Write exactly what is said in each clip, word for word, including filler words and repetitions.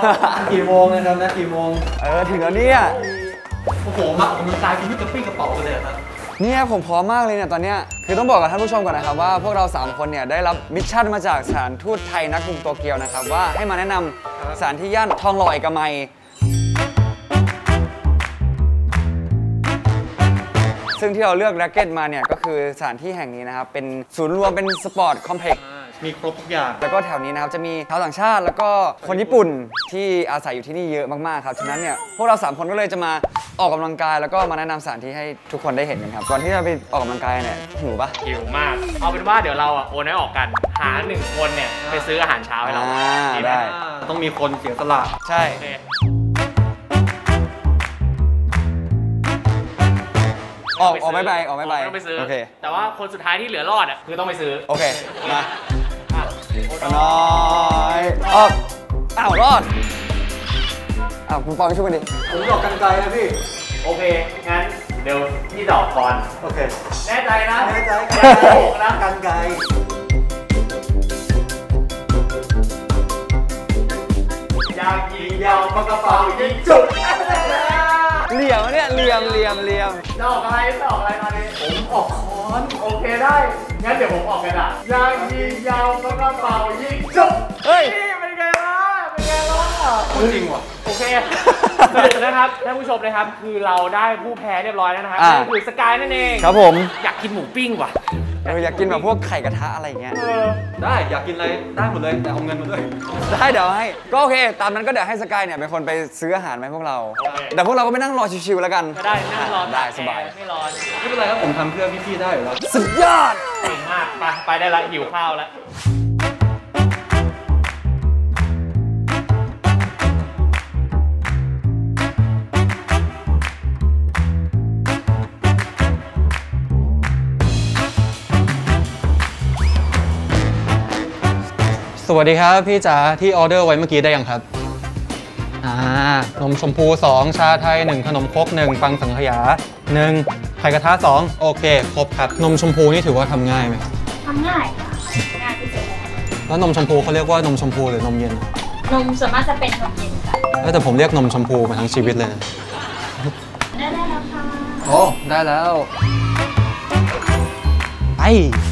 กี่โมงนะครับนะกี่โมงเออถึงแล้วเนี่ยโอ้โหมาออกกำลังกายกินที่กระปี้กระเป๋ากันเลยครับเนี่ยผมพร้อมมากเลยเนี่ยตอนเนี้ยคือต้องบอกกับท่านผู้ชมก่อนนะครับว่าพวกเราสามคนเนี่ยได้รับมิชชั่นมาจากสถานทูตไทยณกรุงโตเกียวนะครับว่าให้มาแนะนำสถานที่ย่านทองหล่อเอกมัยซึ่งที่เราเลือกแร็คเก็ตมาเนี่ยก็คือสถานที่แห่งนี้นะครับเป็นศูนย์รวมเป็นสปอร์ตคอมเพล็กซ์มีครบทุกอย่างแล้วก็แถวนี้นะครับจะมีชาวต่างชาติแล้วก็คนญี่ปุ่นที่อาศัยอยู่ที่นี่เยอะมากๆครับฉะนั้นเนี่ยพวกเราสามคนก็เลยจะมาออกกำลังกายแล้วก็มาแนะนำสถานที่ให้ทุกคนได้เห็นกันครับก่อนที่จะไปออกกำลังกายเนี่ยหิวปะหิวมากเอาเป็นว่าเดี๋ยวเราอ่ะโอนให้ออกกันหาหนึ่งคนเนี่ยไปซื้ออาหารเช้าให้เราได้ต้องมีคนเสียสละใช่ออกออกไม่ไปออกไม่ไปต้องไปซื้อโอเคแต่ว่าคนสุดท้ายที่เหลือรอดอ่ะคือต้องไปซื้อโอเคมาน้อยออกอ้าวรอดอ้าวคุณปองช่วยกันดิผมดอกกันไกลนะพี่โอเคงั้นเดี๋ยวพี่ดอกก่อนโอเคแน่ใจนะแน่ใจนะกันไกลยาวยิงยาวปากกระเป๋ายิงจุดเหลี่ยมเนี่ยเหลี่ยมเหลี่ยมเหลี่ยมจะออกอะไรจะออกอะไรมาดิผมออกค้อนโอเคได้งั้นเดี๋ยวผมออกกระดาษยาวยิงยาวปากกระเป๋ายิงจุดเฮ้ยเป็นไงล่ะเป็นไงล่ะจริงว่ะโอเคสรุปนะครับท่านผู้ชมนะครับคือเราได้ผู้แพ้เรียบร้อยแล้วนะครับนั่นคือสกายนั่นเองครับผมอยากกินหมูปิ้งว่ะเอออยากกินแบบพวกไข่กระทะอะไรเงี้ยได้อยากกินอะไรได้หมดเลยแต่เอาเงินมาด้วยได้เดี๋ยวให้ก็โอเคตามนั้นก็เดี๋ยวให้สกายเนี่ยเป็นคนไปซื้ออาหารมาให้พวกเราแต่พวกเราก็ไปนั่งรอชิวๆแล้วกันก็ได้นั่งรอได้สบายไม่ร้อนไม่เป็นไรครับผมทำเพื่อพี่ๆได้อยู่แล้วสุดยอดเก่งมากไปไปได้ละหิวข้าวแล้วสวัสดีครับพี่จ๋าที่ออเดอร์ไว้เมื่อกี้ได้ยังครับอ่านมชมพูสองชาไทยหนึ่งขนมครกหนึ่งฟังสังขยาหนึ่งไข่กระทะสองโอเคครบครับนมชมพูนี่ถือว่าทำง่ายไหมทำง่ายค่ะง่ายที่สุดแล้วนมชมพูเขาเรียกว่านมชมพูหรือนมเย็นนมส่วนมากจะเป็นนมเย็นค่ะแต่ผมเรียกนมชมพูมาทั้งชีวิตเลยได้ได้แล้วค่ะโอ้ได้แล้วไป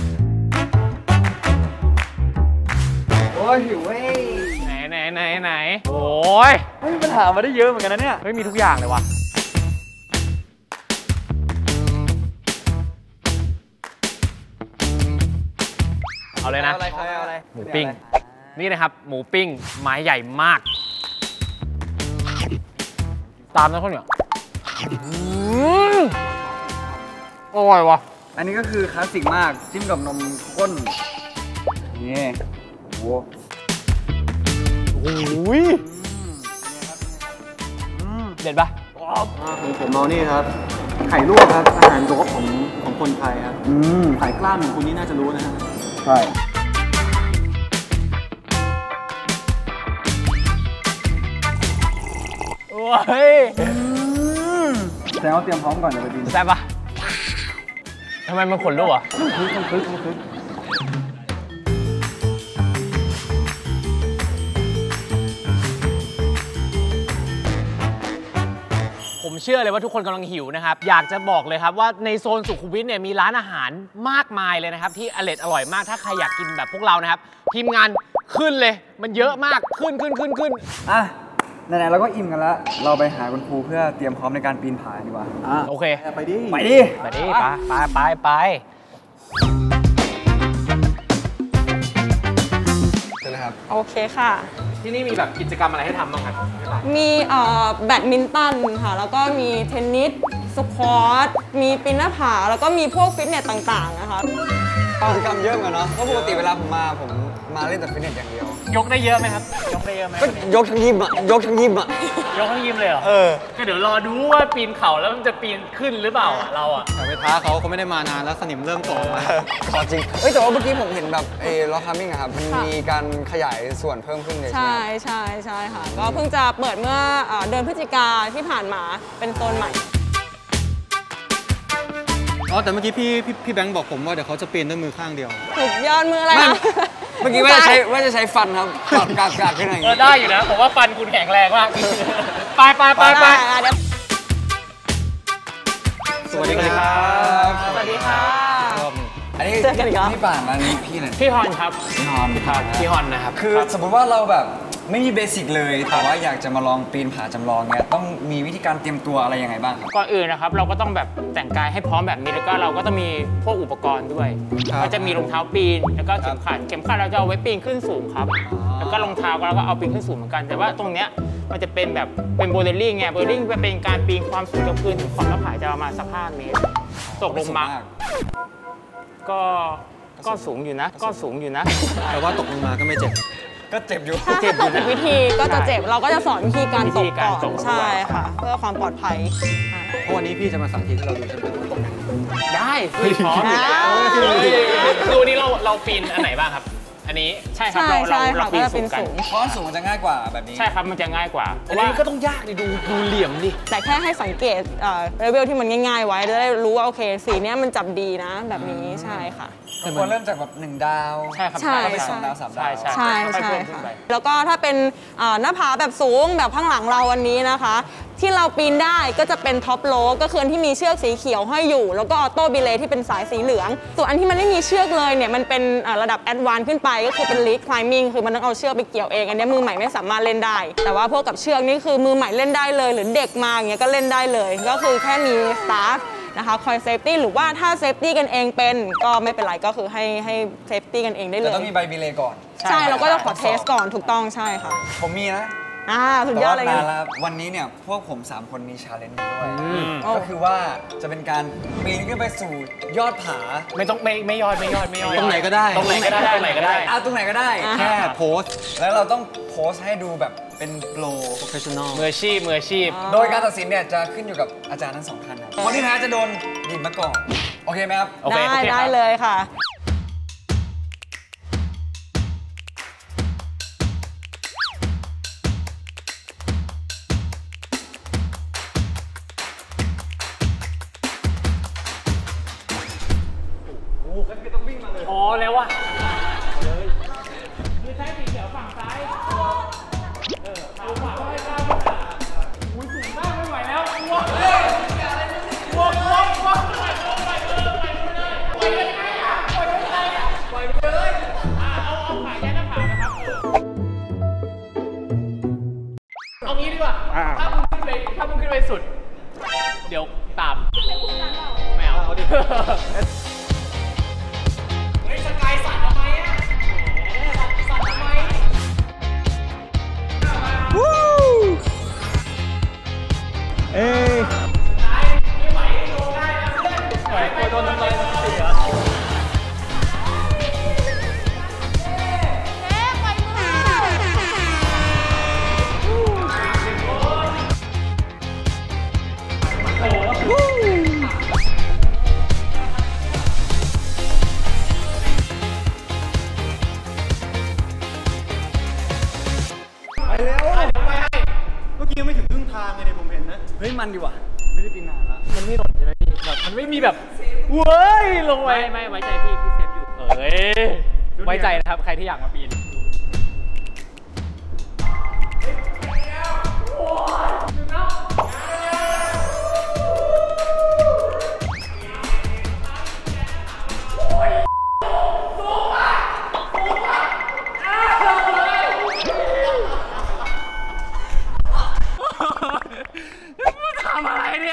หิวเว้ยไหนไหนไหนไหนโอ้ยไม่มีปัญหามาได้เยอะเหมือนกันนะเนี่ยไม่มีทุกอย่างเลยว่ะเอาเลยนะอะไรอะไรหมูปิ้งนี่นะครับหมูปิ้งไม้ใหญ่มากตามนะคนเนี่ยอร่อยว่ะอันนี้ก็คือคลาสสิกมากจิ้มกับนมข้นนี่โอ้โหเด็ดปะของผมเอานี่ครับไข่ลวกครับอาหารโจ๊กของของคนไทยครับไข่กล้ามของคุณนี่น่าจะรู้นะฮะใช่โอ้ยแซวเตรียมพร้อมก่อนเดี๋ยวไปกินแซ่บปะทำไมมันขนลุกอ่ะคึกคึกคึกผมเชื่อเลยว่าทุกคนกำลังหิวนะครับอยากจะบอกเลยครับว่าในโซนสุขุมวิทเนี่ยมีร้านอาหารมากมายเลยนะครับที่อร่อยอร่อยมากถ้าใครอยากกินแบบพวกเรานะครับทีมงานขึ้นเลยมันเยอะมากขึ้นขึ้นขึ้นขึ้นอ่ะไหนๆเราก็อิ่มกันแล้วเราไปหาคุณครูเพื่อเตรียมพร้อมในการปีนผาดีกว่าอ่ะโอเคไปดิไปดิไปดิไปไปไปไปใช่ไหมครับโอเคค่ะที่นี่มีแบบกิจกรรมอะไรให้ทำบ้างครับมีเอ่อแบดมินตันค่ะแล้วก็มีเทนนิสสควอตมีปีนหน้าผาแล้วก็มีพวกฟิตเนสต่างๆนะคะกิจกรรมเยอะเหมือนเนาะเพราะปกติเวลาผมมาผมมาเล่นแต่ฟิตเนสอย่างเดียวยกได้เยอะไหมครับยกได้เยอะไหมก็ยกทั้งยิมอ่ะยกทั้งยิมอ่ะยกทั้งยิมเลยเหรอเออก็เดี๋ยวรอดูว่าปีนเขาแล้วมันจะปีนขึ้นหรือเปล่าเราอ่ะแต่ไปท้าเขาเขาไม่ได้มานานแล้วสนิมเริ่มโตมาขอจริงเอ้ยแต่ว่าเมื่อกี้ผมเห็นแบบเออล็อกคัมมิ่งอะครับมันมีการขยายส่วนเพิ่มขึ้นเลยใช่ใช่ใช่ค่ะก็เพิ่งจะเปิดเมื่อเดือนพฤศจิกาที่ผ่านมาเป็นโซนใหม่อ๋อแต่เมื่อกี้พี่พี่พี่แบงค์บอกผมว่าเดี๋ยวเขาจะปีนด้วยมือข้างเดียวถูกยอดมืออะไรนะเมื่อกี้ว่าจะใช้ว่าจะใช้ฟันครับกากกากกากขึ้นอะไรอย่างเอองี้ได้อยู่นะผมว่าฟันคุณแข็งแรงมากไปไปไปไปสวัสดีครับสวัสดีค่ะอันนี้เจอกันอีกแล้วพี่ป่านอันนี้พี่อะไรพี่ฮอนครับพี่ฮอนครับพี่ฮอนนะครับคือสมมุติว่าเราแบบไม่มีเบสิกเลยแต่ว่าอยากจะมาลองปีนผาจำลองเนี้ยต้องมีวิธีการเตรียมตัวอะไรยังไงบ้างครับก่อนอื่นนะครับเราก็ต้องแบบแต่งกายให้พร้อมแบบนี้แล้วก็เราก็ต้องมีพวกอุปกรณ์ด้วยครับก็จะมีรองเท้าปีนแล้วก็เข็มขัดเข็มขัดเราจะเอาไว้ปีนขึ้นสูงครับแล้วก็รองเท้าเราก็เอาปีนขึ้นสูงเหมือนกันแต่ว่าตรงเนี้ยมันจะเป็นแบบเป็นโบว์ลิ่งไงโบว์ลิ่งเป็นการปีนความสูงจากพื้นถึงขอบหน้าผาจะประมาณสักห้าเมตรตกลงมาก็ก็สูงอยู่นะ ก็สูงอยู่นะแต่ว่าตกลงมาก็ไม่เจ็บก็เจ็บอยู่ถ้าถ้าตกผิดวิธีก็จะเจ็บเราก็จะสอนวิธีการวิตธีกการก่อนตกใช่ค่ะ เพื่อความปลอดภัยอ่าเพราะวันนี้พี่จะมาสาธิตให้เราดูใช่ไหมว่าตกได้พี่พร้อมอยู่แล้วคือวันนี้เราเราปีนอันไหนบ้างครับ อันนี้ใช่ครับใช่เราเราใช่เราค่ะปีก็นจะสูเป็นงกันสูงเพราะสูงมันจะง่ายกว่าแบบนี้ใช่ครับมันจะง่ายกว่าเพอันราะว่านี้ก็ต้องยากดิดูดูเหลี่ยมดิแต่แค่ให้สังเกตเลเวลที่มันง่ายๆไว้จะได้รู้ว่าโอเคสีเนี้ยมันจับดีนะแบบนี้ใช่ค่ะควรเริ่มจากแบบหนึ่งดาวใช่ครับใช่ไปสองดาวสามดาวใช่ใช่ใช่ค่อยใช่ๆเพิ่มขึ้นค่ะไปแล้วก็ถ้าเป็นอ่าหน้าผาแบบสูงแบบข้างหลังเราวันนี้นะคะ ที่เราปีนได้ก็จะเป็นท็อปโลก็คืออันที่มีเชือกสีเขียวห้อยอยู่ แล้วก็ออโต้บิเลที่เป็นสายสีเหลือง ส่วนอันที่มันไม่มีเชือกเลยเนี่ยมันเป็นอ่าระดับแอดวานซ์ขึ้นไปก็คือเป็นลีดคลายมิ่งคือมันต้องเอาเชือกไปเกี่ยวเองอันนี้มือใหม่ไม่สามารถเล่นได้ แต่ว่าพวกกับเชือกนี่คือมือใหม่เล่นได้เลย หรือเด็กมาอย่างเงี้ยก็เล่นได้เลย ก็คือแค่มีสตาฟนะคะคอยเซฟตี้หรือว่าถ้าเซฟตี้กันเองเป็นก็ไม่เป็นไรก็คือให้ให้เซฟตี้กันเองได้เลแต่ยต้องมีใบบิเลก่อนใช่เราก็จะขอเทสก่อนถูกต้องใช่ค่ะผมมีนะอ่าสุดแต่ยอดว่าเลยนานงั้นแล้ววันนี้เนี่ยพวกผมสามคนมีชาเลนจ์ด้วยโอ้ก็คือว่าจะเป็นการปีนขึ้นไปสู่ยอดผาไม่ต้องไม่ไม่ยอดไม่ยอดไม่ยอดตรงไหนก็ได้ตรงไหนก็ได้ตรงไหนก็ได้อ่ะตรงไหนก็ได้แค่โพสต์แล้วเราต้องโพสต์ให้ดูแบบเป็นโปร professional มืออาชีพมืออาชีพโดยการตัดสินเนี่ยจะขึ้นอยู่กับอาจารย์ทั้งสองท่านครับคนที่แพ้จะโดนดิบมาก่อน โอเคไหมครับโอเคได้โอเคครับได้เลยค่ะอ๋อแล้วว่ะมือซ้ายสีเขียวฝั่งซ้ายเออขาขวาไม่กล้าไม่กล้าอุ้ยสูงมากไม่ไหวแล้วกลัวกลัวกลัวกลัวปล่อยปล่อยเออปล่อยไม่ได้ปล่อยไม่ได้อะปล่อยไม่ได้อะปล่อยไปเลยอ่ะเอาเอาขายันหน้าผากนะครับเออเอางี้ดีกว่าถ้ามึงขึ้นไปถ้ามึงขึ้นไปสุด เดี๋ยวตามไม่เอาเอาดิเฮ้ยสกายสั่นทำไมอ่ะสั่นทำไมวู้เอ้ยไม่ไหวลงได้นะเพื่อนไหวกลัวโดนทำลายสถิติเหรอเมื่อกี้ยังไม่ถึงครึ่งทางเลยเนี่ยผมเห็นนะเฮ้ยมันดีว่ะไม่ได้ปีนนานละมันไม่หล่นใช่ไหมพี่แบบมันไม่มีแบบเว้ยลงไปไม่ไม่ไว้ใจพี่พี่เซฟอยู่เอ้ยไว้ใจนะครับใครที่อยากมาปีนทำอะไรเนี่ย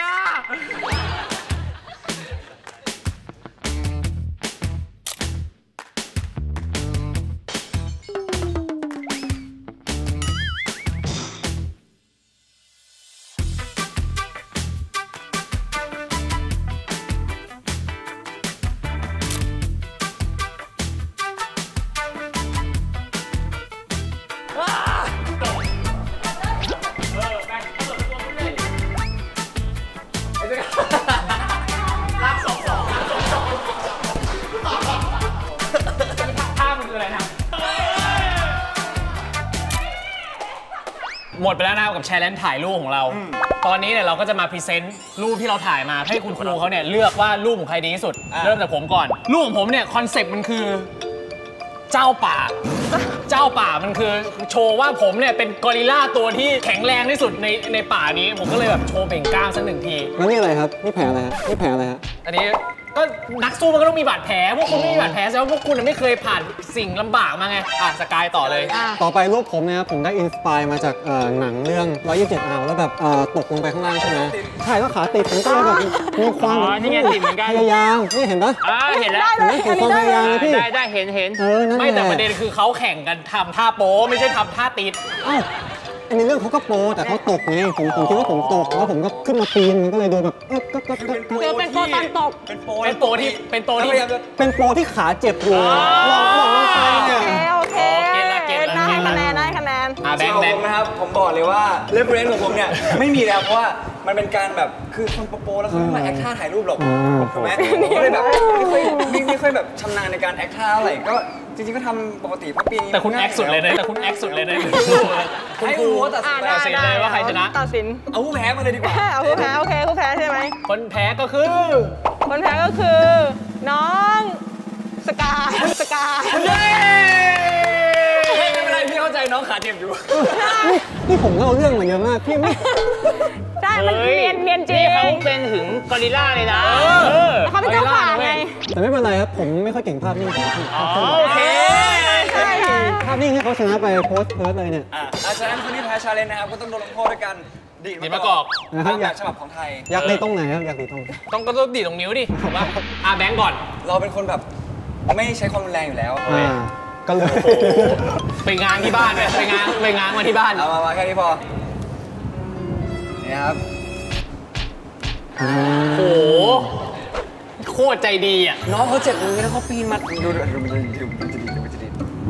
ลากสองสองท่ามันคืออะไรนะหมดไปแล้วนะครับกับแชร์เลนถ่ายรูปของเรา ตอนนี้เนี่ยเราก็จะมาพรีเซนต์รูปที่เราถ่ายมาให้คุณครูเขาเนี่ยเลือกว่ารูปของใครดีที่สุด เริ่มจากผมก่อน รูปของผมเนี่ยคอนเซ็ปต์มันคือเจ้าป่า เจ้าป่ามันคือโชว์ว่าผมเนี่ยเป็นกอริลลาตัวที่แข็งแรงที่สุดในในป่านี้ผมก็เลยแบบโชว์เบ่งกล้ามสักหนึ่งทีแล้วนี่อะไรครับนี่แผลอะไรฮะนี่แผลอะไรฮะอันนี้ก็นักสู้มันก็ต้องมีบาดแผลพวกคุณไม่มีบาดแผลแสดงว่าพวกคุณไม่เคยผ่านสิ่งลำบากมาไงอ่ะสกายต่อเลยต่อไปรูปผมนะครับผมได้อินสปายมาจากเอ่อหนังเรื่องหนึ่งร้อยยี่สิบเจ็ดอาวแล้วแบบเอ่อตกลงไปข้างล่างใช่ไหมใช่แล้วขาติดผมก็เลยแบบมีความอ๋อนี่ไงติดเหมือนกันพยายามนี่เห็นปะอ่าเห็นแล้วเห็นไหมเห็นความพยายามไหมพี่ได้ได้เห็นเห็นเออนั่นแหละไม่แต่ประเด็นคือเขาแข่งกันทำท่าโป๊ไม่ใช่ทำท่าติดอ้าวอันนี้เรื่องเขาก็โปรแต่เขาตกไงผมผมคิดว่าผมตกแล้วผมก็ขึ้นมาปีนมันก็เลยโดนแบบเอ๊ะก็ก็ก็เดี๋ยวเป็นโปรตอนตกเป็นโปรเป็นโปรที่เป็นโปรที่เป็นโปรที่ขาเจ็บอยู่ลองลองลงไปเนี่ยโอเค โอเคเกณฑ์ละเกณฑ์ละได้คะแนนได้คะแนนอ่าแบงส่วนค์แบขงองผมค์นะครับผมบอกเลยว่าเรฟเฟรนซ์ของผมเนี่ยไม่มีแล้วเพราะว่ามันเป็นการแบบคือคนโปรๆแล้วเขาไม่มาแอคท่าถ่ายรูปหรอกถูกไหมผมก็เลยแบบไม่ค่อยไม่ไม่ค่อยแบบชำนาญในการแอคท่าเท่าไหร่ก็จริงๆก็ทำปกติเพราะปีนี้แต่คุณแอคสุดเลยนะแต่คุณแอคสุดเลยนะให้อูเขาตัดสินอ่าไปได้ตัดสินเลยว่าใครชนะตัดสินเอาผู้แพ้มาเลยดีกว่าเอาผู้แพ้โอเคผู้แพ้ใช่ไหมคนแพ้ก็คือคนแพ้ก็คือ น้องสกายสกายเย้ไม่เป็นไรพี่เข้าใจน้องขาเจ็บอยู่นี่นี่ผมเล่าเรื่องมาเยอะมากพี่ไม่ได้มันเนียนเนียนจริงนี่เขาเป็นถึงกอริลลาเลยนะเออเขาเป็นเจ้าป่าไงแต่ไม่เป็นไรครับผมไม่ค่อยเก่งภาพนิ่งผมอ๋อโอเคใช่ค่ะภาพนิ่งให้เขาชนะไปโพสต์เพิร์ดเลยเนี่ยอ่ะอ่ะฉะนั้นคนที่แพ้ชาเลนจ์นะครับก็ต้องโดนลงโทษด้วยกันดีดดีดมะกอกตามแบบฉบับของไทยอยากดีตรงไหนครับอยากดีตรงไหนต้องก็ต้องดีดตรงนิ้วดิถูกป่ะอ่ะแบงค์ก่อนเราเป็นคนแบบไม่ใช้ความรุนแรงอยู่แล้วอ่าก็เลยไปงานที่บ้านเนี่ยไปงานไปงานมาที่บ้านเอามามาแค่นี้พอนี่ครับโอ้โหโคตรใจดีอ่ะน้องเขาเจ็บมือแล้วเขาปีนมาดูดูดูมันจะดีมันจะดีมันจะดี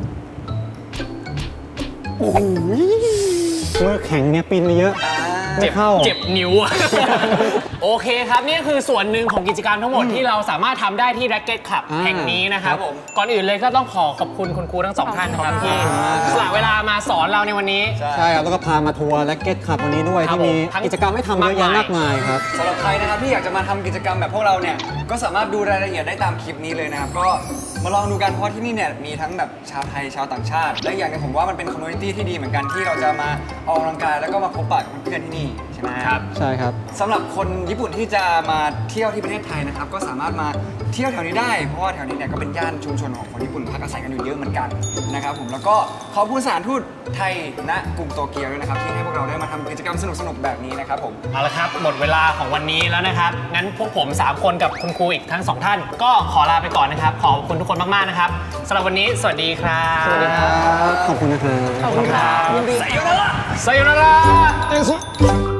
โอ้โหมือแข็งเนี่ยปีนมาเยอะ ไม่เข้าเจ็บนิ้วอะ โอเคครับ นี่คือส่วนหนึ่งของกิจกรรมทั้งหมดที่เราสามารถทำได้ที่ Racket Club อ่าแห่งนี้นะครับ ก่อนอื่นเลยก็ต้องขอขอบคุณคุณครูทั้งสองท่านนะครับที่สละเวลามาสอนเราในวันนี้ใช่ครับแล้วก็พามาทัวร์และเก็ตขับวันนี้ด้วยครับที่มีผมทั้งกิจกรรมให้ทำเยอะแยะมากมายครับสำหรับใครนะครับที่อยากจะมาทำกิจกรรมแบบพวกเราเนี่ยก็สามารถดูรายละเอียดได้ตามคลิปนี้เลยนะครับก็มาลองดูกันเพราะที่นี่เนี่ยมีทั้งแบบชาวไทยชาวต่างชาติ และอย่างหนึงผมว่ามันเป็นคอมมูนิตี้ที่ดีเหมือนกันที่เราจะมาออกกำลังกายแล้วก็มาพบปะกับเพื่อนๆที่นี่ใช่ไหมครับใช่ครับสำหรับคนญี่ปุ่นที่จะมาเที่ยวที่ประเทศไทยนะครับก็สามารถมาเที่ยวแถวนี้ได้เพราะว่าแถวนี้เนี่ยก็เป็นย่านชุมชนของคนญี่ปุ่นพักอาศัยกันอยู่เยอะเหมือนกันนะครับผมแล้วก็ขอบคุณสถานทูตไทยณกรุงโตเกียวด้วยนะครับที่ให้พวกเราได้มาทำกิจกรรมสนุกๆแบบนี้นะครับผมเอาละครับหมดเวลาของวันนี้แล้วนะครับ งั้นพวกผมสามคนกับคุณครูอีกทั้งสองท่าน ก็ขอลาไปก่อนนะครับ ขอบคุณทุกคนมากๆนะครับสำหรับวันนี้สวัสดีครับสวัสดีครับ ขอบคุณนะครับขอบคุณครับไซโยนาระไซโยนาระ